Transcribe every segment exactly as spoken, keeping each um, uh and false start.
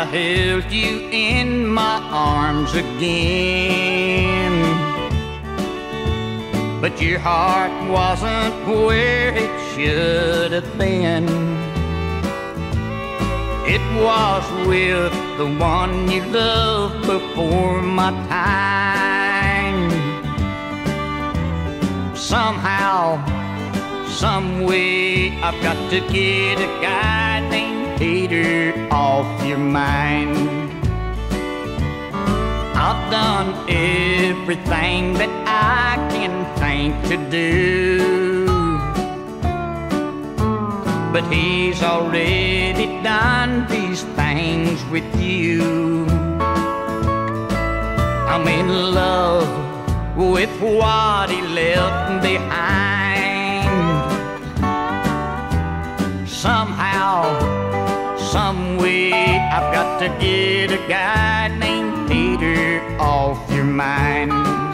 held you in my arms again, but your heart wasn't where it should have been. It was with the one you loved before my time. Somehow, some way, I've got to get a guy named Peter off your mind. I've done everything that I can think to do, but he's already done these things with you. I'm in love with what he left behind. Somehow, some way, I've got to get a guy named Peter off your mind.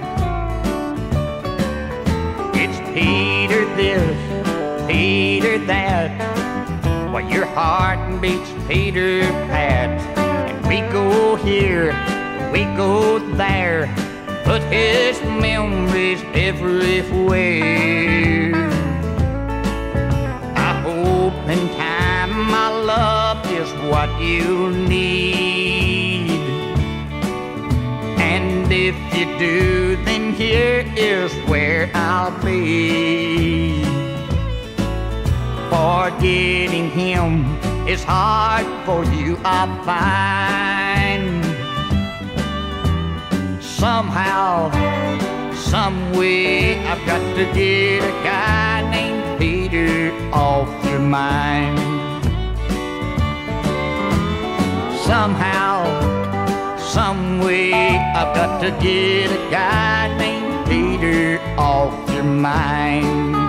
It's Peter this, Peter that, while your heart beats Peter Pat. And we go here, we go there, put his memories everywhere. I hope in time my love is what you need, and if you do, then here is where I'll be. Forgetting him is hard for you, I find. Somehow, some way, I've got to get a guy named Peter off your mind. Somehow, some way, I've got to get a guy named Peter off your mind.